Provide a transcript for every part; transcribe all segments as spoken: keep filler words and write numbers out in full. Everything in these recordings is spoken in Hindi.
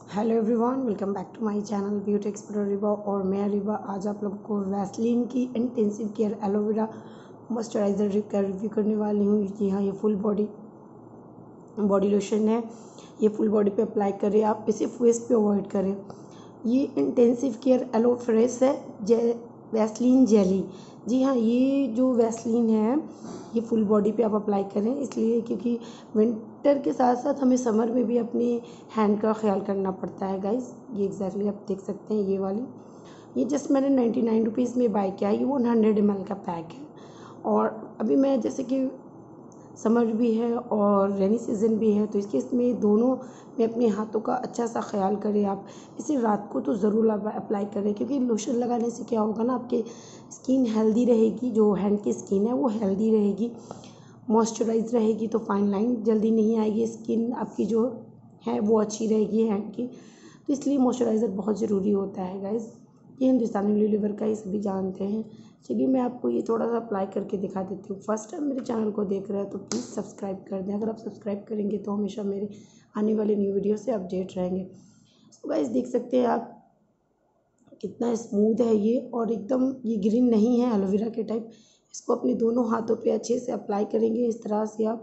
Hello everyone, welcome back to my channel beauty expert Riba. और मैं रिबा आज आप लोगों को वैसलीन की इंटेंसिव केयर एलोवेरा मॉइस्चराइज़र का रिव्यू करने वाली हूँ। जी हाँ, ये फुल बॉडी बॉडी लोशन है। ये फुल बॉडी पे अप्लाई करें, आप इसे फेस पे अवॉइड करें। ये इंटेंसिव केयर एलो फ्रेश है जे वैसलीन जेली। जी हाँ, ये जो वैसलीन है ये फुल बॉडी पे आप अप्लाई करें, इसलिए क्योंकि विंटर के साथ साथ हमें समर में भी अपने हैंड का ख्याल करना पड़ता है गाइस। ये एग्जैक्टली आप देख सकते हैं, ये वाली ये जस्ट मैंने नाइन्टी नाइन रुपीज़ में बाय किया है। ये वन हंड्रेड एम एल का पैक है। और अभी मैं जैसे कि समर भी है और रेनी सीज़न भी है, तो इसके इसमें दोनों में अपने हाथों का अच्छा सा ख्याल करें। आप इसे रात को तो ज़रूर अप्लाई करें, क्योंकि लोशन लगाने से क्या होगा ना, आपके स्किन हेल्दी रहेगी। जो हैंड की स्किन है वो हेल्दी रहेगी, मॉइस्चराइज रहेगी, तो फाइन लाइन जल्दी नहीं आएगी। स्किन आपकी जो है वो अच्छी रहेगी हैंड की, तो इसलिए मॉइस्चराइज़र बहुत ज़रूरी होता है गाइज़। ये हिंदुस्तानी यूनिलीवर का, ये सभी जानते हैं। चलिए मैं आपको ये थोड़ा सा अप्लाई करके दिखा देती हूँ। फर्स्ट टाइम मेरे चैनल को देख रहे हैं तो प्लीज़ सब्सक्राइब कर दें। अगर आप सब्सक्राइब करेंगे तो हमेशा मेरे आने वाले न्यू वीडियो से अपडेट रहेंगे। तो गाइस देख सकते हैं आप कितना स्मूथ है ये, और एकदम ये ग्रीन नहीं है एलोवेरा के टाइप। इसको अपने दोनों हाथों पे अच्छे से अप्लाई करेंगे इस तरह से आप।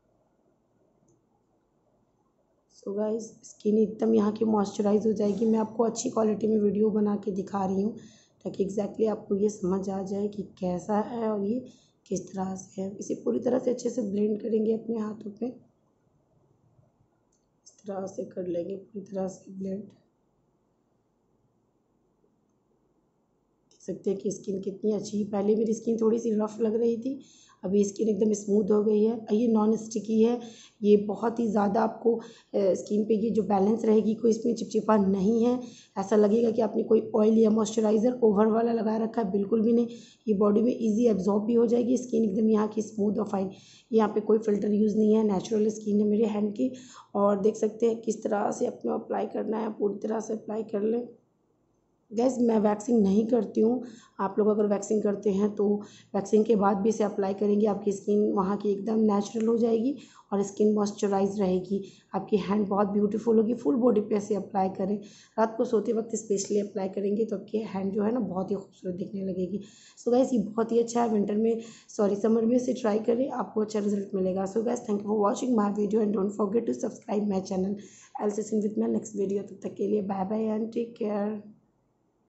सो गाइस स्किन एकदम यहाँ की मॉइस्चराइज हो जाएगी। मैं आपको अच्छी क्वालिटी में वीडियो बना के दिखा रही हूँ ताकि एग्जैक्टली आपको ये समझ आ जाए कि कैसा है और ये किस तरह से है। इसे पूरी तरह से अच्छे से ब्लेंड करेंगे अपने हाथों पे, इस तरह से कर लेंगे पूरी तरह से ब्लेंड। देख सकते हैं कि स्किन कितनी अच्छी है। पहले मेरी स्किन थोड़ी सी रफ़ लग रही थी, अभी स्किन एकदम स्मूथ हो गई है। ये नॉन स्टिकी है, ये बहुत ही ज़्यादा आपको स्किन पे ये जो बैलेंस रहेगी, कोई इसमें चिपचिपा नहीं है। ऐसा लगेगा कि आपने कोई ऑयल या मॉइस्चराइज़र ओवर वाला लगा रखा है, बिल्कुल भी नहीं। ये बॉडी में इजी एब्जॉर्ब भी हो जाएगी। स्किन एकदम यहाँ की स्मूथ और फाइन। यहाँ पे कोई फ़िल्टर यूज़ नहीं है, नेचुरल स्किन है मेरे हैंड की। और देख सकते हैं किस तरह से अपने अप्लाई करना है, पूरी तरह से अप्लाई कर लें। गैस मैं वैक्सिंग नहीं करती हूँ। आप लोग अगर वैक्सिंग करते हैं तो वैक्सिंग के बाद भी इसे अप्लाई करेंगे, आपकी स्किन वहाँ की एकदम नेचुरल हो जाएगी और स्किन मॉइस्चराइज रहेगी। आपकी हैंड बहुत ब्यूटीफुल होगी। फुल बॉडी पे ऐसे अप्लाई करें, रात को सोते वक्त स्पेशली अप्लाई करेंगे तो आपकी हैंड जो है ना बहुत ही खूबसूरत दिखने लगेगी। सो गैस ये बहुत ही अच्छा है। विंटर में सॉरी समर में इसे ट्राई करें, आपको अच्छा रिजल्ट मिलेगा। So guys thank you for watching my video and don't forget to subscribe my channel. I will see you with my next video. तब तक के लिए bye bye and take care.